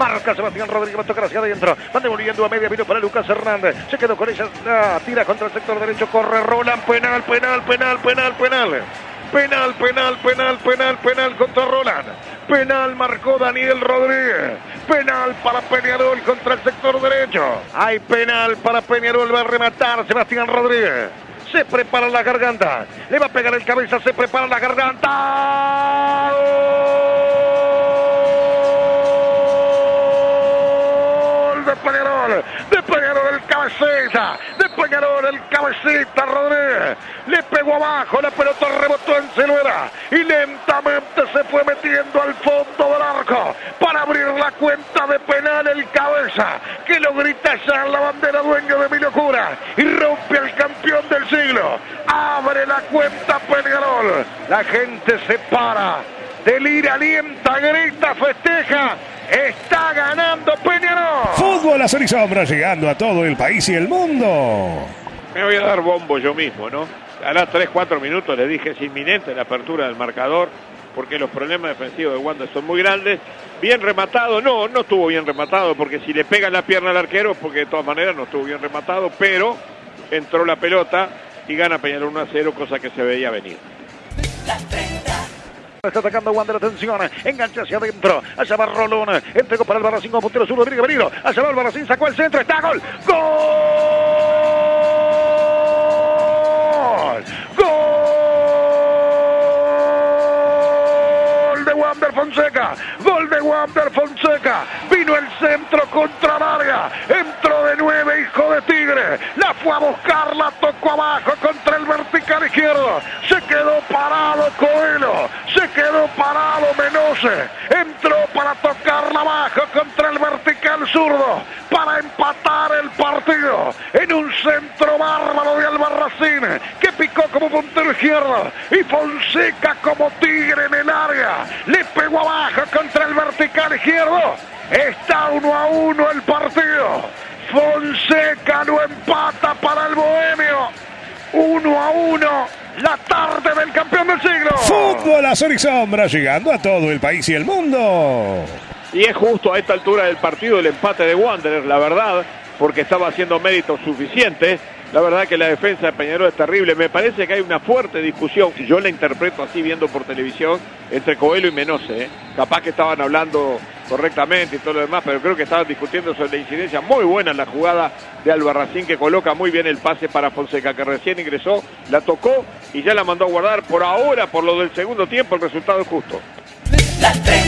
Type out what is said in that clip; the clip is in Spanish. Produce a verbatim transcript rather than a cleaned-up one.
Marca Sebastián Rodríguez, va a tocar hacia adentro. Van devolviendo a media, vino para Lucas Hernández. Se quedó con ella, ah, tira contra el sector derecho, corre Roland. Penal, penal, penal, penal, penal. Penal, penal, penal, penal, penal contra Roland. Penal marcó Daniel Rodríguez. Penal para Peñarol contra el sector derecho. Hay penal para Peñarol, va a rematar Sebastián Rodríguez. Se prepara la garganta. Le va a pegar el cabeza, se prepara la garganta. ¡Gol de Peñarol! De Peñarol el cabecita. De Peñarol el cabecita Rodríguez. Le pegó abajo, la pelota rebotó en Siluela y lentamente se fue metiendo al fondo del arco para abrir la cuenta de penal el cabeza, que lo grita ya la bandera dueño de mi locura y rompe al campeón del siglo. Abre la cuenta Peñarol. La gente se para, delira, alienta, grita, festeja. Está ganando Peñarol. Fútbol a sol y sombra, llegando a todo el país y el mundo. Me voy a dar bombo yo mismo, ¿no? A las tres cuatro minutos le dije, es inminente la apertura del marcador, porque los problemas defensivos de Wander son muy grandes. Bien rematado, no, no estuvo bien rematado, porque si le pega la pierna al arquero, porque de todas maneras no estuvo bien rematado, pero entró la pelota y gana Peñarol uno a cero, cosa que se veía venir. Está atacando Wander, atención, engancha hacia adentro, allá va Rolón, entregó para Albarracín con puntero sur, Rodríguez Benito, allá va Albarracín, sacó el centro, está gol, gol, gol de Wander Fonseca, gol de Wander Fonseca, vino el centro contra Vargas, entró de nueve, hijo de Tigre, la fue a buscar, la tocó abajo contra el vertical izquierdo, se quedó parado Coelho, se quedó parado Menose, entró para tocarla abajo contra el vertical zurdo, para empatar el partido, en un centro bárbaro de Albarracín, que picó como puntero izquierdo, y Fonseca como Tigre en el área, le pegó abajo contra el vertical izquierdo, está uno a uno el partido, Fonseca lo empata para el Bohemio, uno a uno, la tarde del campeón del siglo. Fútbol a sol y sombra, llegando a todo el país y el mundo. Y es justo a esta altura del partido el empate de Wanderers, la verdad, porque estaba haciendo méritos suficientes. La verdad que la defensa de Peñarol es terrible. Me parece que hay una fuerte discusión, yo la interpreto así viendo por televisión, entre Coelho y Menose, ¿eh? Capaz que estaban hablando correctamente y todo lo demás, pero creo que estaban discutiendo sobre la incidencia muy buena en la jugada de Albarracín, que coloca muy bien el pase para Fonseca, que recién ingresó, la tocó y ya la mandó a guardar. Por ahora, por lo del segundo tiempo, el resultado es justo. La